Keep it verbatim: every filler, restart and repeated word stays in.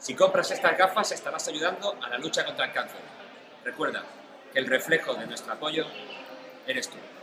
Si compras estas gafas estarás ayudando a la lucha contra el cáncer. Recuerda que el reflejo de nuestro apoyo eres tú.